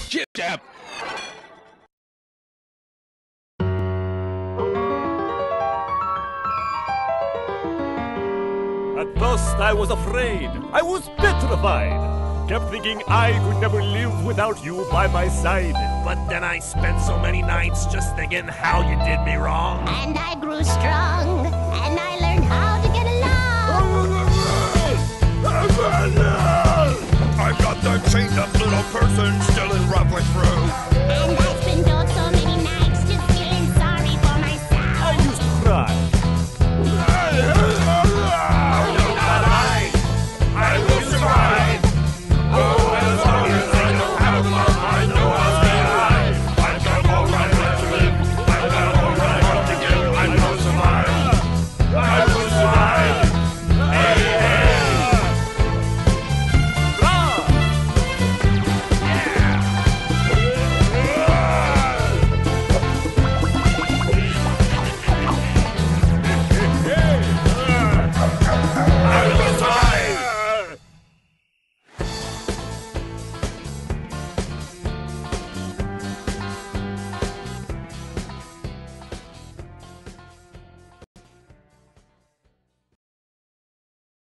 Jip jab. At first I was afraid. I was petrified. Kept thinking I could never live without you by my side. But then I spent so many nights just thinking how you did me wrong. And I grew strong, and I learned how to get along. I've got the chained up little person still in ruffling through. And